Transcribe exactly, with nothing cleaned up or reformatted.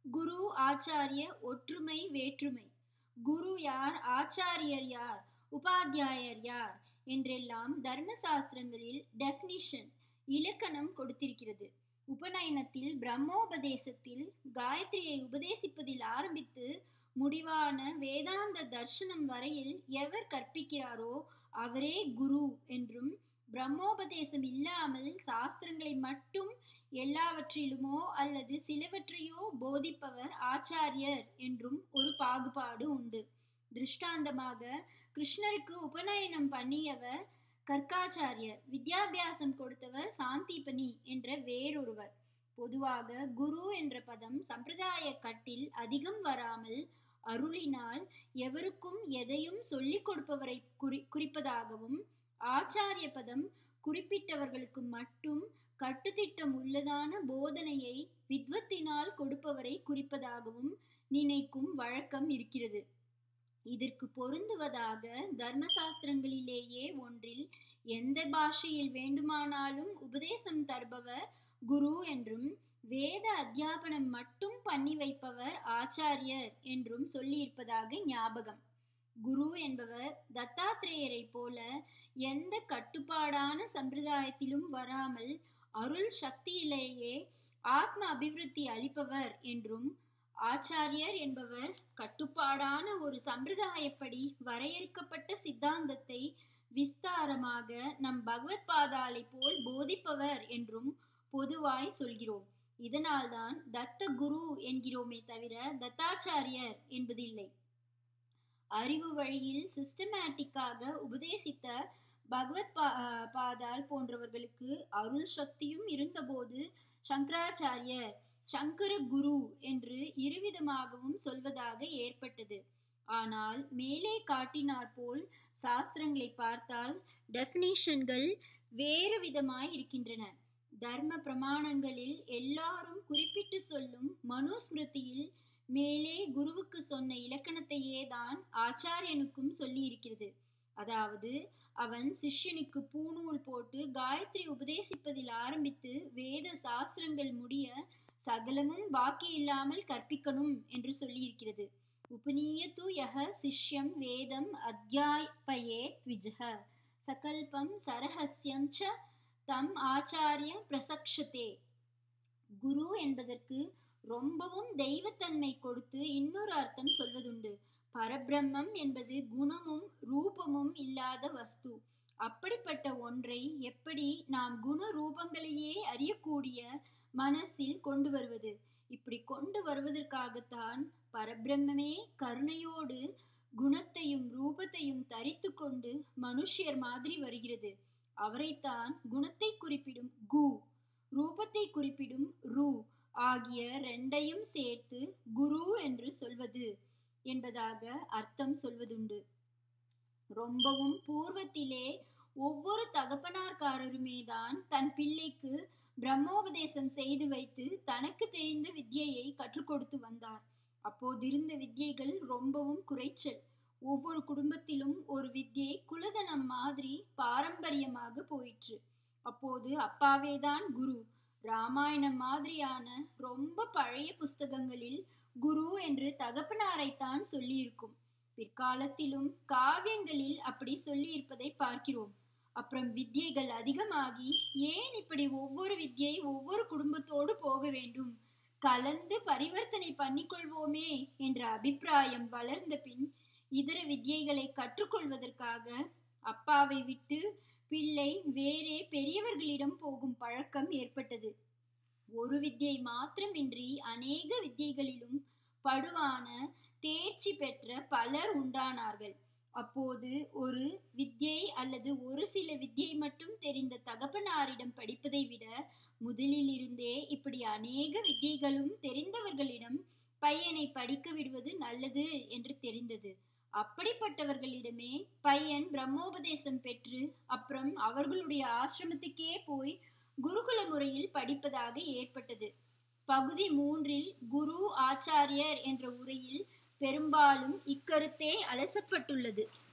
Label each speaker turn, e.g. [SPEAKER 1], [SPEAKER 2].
[SPEAKER 1] குரு ஆச்சாரிய ஒற்றுமை வேற்றுமை. குரு யார், ஆச்சாரியர் யார், உபாத்தியாயர் யார் என்றெல்லாம் தர்ம சாஸ்திரங்களில் டெஃபினிஷன், இலக்கணம் கொடுத்திருக்கிறது. உபநயனத்தில் பிரம்மோபதேசத்தில் காயத்ரியை உபதேசிப்பதில் ஆரம்பித்து முடிவான வேதாந்த தர்சனம் வரையில் எவர் கற்பிக்கிறாரோ அவரே குரு என்றும், பிரம்மோபதேசம் இல்லாமல் சாஸ்திரங்களை மட்டும் எல்லாவற்றிலுமோ அல்லது சிலவற்றையோ போதிப்பவர் ஆச்சாரியர் என்றும் ஒரு பாகுபாடு உண்டு. திருஷ்டாந்தமாக, கிருஷ்ணருக்கு உபநயனம் பண்ணியவர் கர்க்காச்சாரியர், வித்யாபியாசம் கொடுத்தவர் சாந்தீபனி என்ற வேறொருவர். பொதுவாக குரு என்ற பதம் சம்பிரதாய கட்டில் அதிகம் வராமல் அருளினால் எவருக்கும் எதையும் சொல்லிக் கொடுப்பவரை குறி குறிப்பதாகவும், ஆச்சாரிய பதம் குறிப்பிட்டவர்களுக்கு மட்டும் கட்டுத்திட்டம் உள்ளதான போதனையை வித்வத்தினால் கொடுப்பவரை குறிப்பதாகவும் நினைக்கும் வழக்கம் இருக்கிறது. இதற்கு பொருந்துவதாக தர்மசாஸ்திரங்களிலேயே ஒன்றில் எந்த பாஷையில் வேண்டுமானாலும் உபதேசம் தருபவர் குரு என்றும், வேத அத்தியாபனம் மட்டும் பண்ணி வைப்பவர் ஆச்சாரியர் என்றும் சொல்லியிருப்பதாக ஞாபகம். குரு என்பவர் தத்தாத்திரேயரை போல எந்த கட்டுப்பாடான சம்பிரதாயத்திலும் வராமல் அருள் சக்தியிலேயே ஆத்ம அபிவிருத்தி அளிப்பவர் என்றும், ஆச்சாரியர் என்பவர் கட்டுப்பாடான ஒரு சம்பிரதாயப்படி வரையறுக்கப்பட்ட சித்தாந்தத்தை விஸ்தாரமாக நம் பகவத் பாதாலை போல் போதிப்பவர் என்றும் பொதுவாய் சொல்கிறோம். இதனால்தான் தத்த குரு என்கிறோமே தவிர தத்தாச்சாரியர் என்பதில்லை. அறிவு வழியில் சிஸ்டமேட்டிக்காக உபதேசித்த பகவத் பா பாதால் போன்றவர்களுக்கு அருள் சக்தியும் இருந்தபோது சங்கராச்சாரியர், சங்கர குரு என்று இருவிதமாகவும் சொல்வதாக ஏற்பட்டது. ஆனால் மேலே காட்டினார் போல் சாஸ்திரங்களை பார்த்தால் டெஃபினிஷன்கள் வேறு விதமாய் இருக்கின்றன. தர்ம பிரமாணங்களில் எல்லாரும் குறிப்பிட்டு சொல்லும் மனுஸ்மிருதியில் மேலே குருவுக்கு சொன்ன இலக்கணத்தையே தான் ஆச்சாரியனுக்கும் சொல்லி இருக்கிறது. அதாவது, அவன் சிஷ்யனுக்கு பூணூல் போட்டு காயத்ரி உபதேசிப்பதில் ஆரம்பித்து வேத சாஸ்திரங்கள் முடிய சகலமும் பாக்கி இல்லாமல் கற்பிக்கணும் என்று சொல்லியிருக்கிறது. உபநீயது யஹ சிஷ்யம் வேதம் அத்யாபயேத் த்விஜஹ சகல்பம் சரஹஸ்யம் ச தம் ஆச்சாரிய பிரசக்ஷதே. குரு என்பதற்கு ரொம்பவும் தெய்வத்தன்மை கொடுத்து இன்னொரு அர்த்தம் சொல்வதுண்டு. பரபிரம்மம் என்பது குணமும் ரூபமும் இல்லாத வஸ்து. அப்படிப்பட்ட ஒன்றை எப்படி நாம் குண ரூபங்களையே அறியக்கூடிய மனசில் கொண்டு வருவது? இப்படி கொண்டு வருவதற்காகத்தான் பரபிரம்மே கருணையோடு குணத்தையும் ரூபத்தையும் தரித்து கொண்டு மனுஷியர் மாதிரி வருகிறது. அவரைத்தான் குணத்தை குறிப்பிடும் கு, ரூபத்தை குறிப்பிடும் ரு ஆகிய ரெண்டையும் சேர்த்து குரு என்று சொல்வது என்பதாக அர்த்தம் சொல்வதுண்டு. ரொம்பவும் பூர்வத்திலே ஒவ்வொரு தகப்பனார்காரருமே தான் தன் பிள்ளைக்கு பிரம்மோபதேசம் செய்து வைத்து தனக்கு தெரிந்த வித்யையை கற்றுக் கொடுத்து வந்தார். அப்போதிருந்த வித்யைகள் ரொம்பவும் குறைச்சல். ஒவ்வொரு குடும்பத்திலும் ஒரு வித்யை குலதனம் மாதிரி பாரம்பரியமாக போயிற்று. அப்போது அப்பாவேதான் குரு. ராமாயணம் மாதிரியான ரொம்ப பழைய புஸ்தகங்களில் குரு என்று தகப்பனாரைத்தான் சொல்லியிருக்கும். பிற்காலத்திலும் காவியங்களில் அப்படி சொல்லி இருப்பதை பார்க்கிறோம். அப்புறம் வித்யைகள் அதிகமாகி ஏன் இப்படி ஒவ்வொரு வித்யை ஒவ்வொரு குடும்பத்தோடு போக வேண்டும், கலந்து பரிவர்த்தனை பண்ணிக்கொள்வோமே என்ற அபிப்பிராயம் வளர்ந்த பின் இதர வித்யைகளை கற்றுக்கொள்வதற்காக அப்பாவை விட்டு பிள்ளை வேறே பெரியவர்களிடம் போகும் பழக்கம் ஏற்பட்டது. ஒரு வித்யை மாத்திரமின்றி அநேக வித்யைகளிலும் படுவான தேர்ச்சி பெற்ற பலர் உண்டானார்கள். அப்போது ஒரு வித்யை அல்லது ஒரு சில வித்யை மட்டும் தெரிந்த தகப்பனாரிடம் படிப்பதை விட முதலிலிருந்தே இப்படி அநேக வித்யைகளும் தெரிந்தவர்களிடம் பையனை படிக்க விடுவது நல்லது என்று தெரிந்தது. அப்படிப்பட்டவர்களிடமே பையன் பிரம்மோபதேசம் பெற்று அப்புறம் அவர்களுடைய ஆசிரமத்துக்கே போய் குருகுல முறையில் படிப்பதாக ஏற்பட்டது. பகுதி மூன்றில் குரு ஆச்சாரியர் என்ற உரையில் பெரும்பாலும் இக்கருத்தே அலசப்பட்டுள்ளது.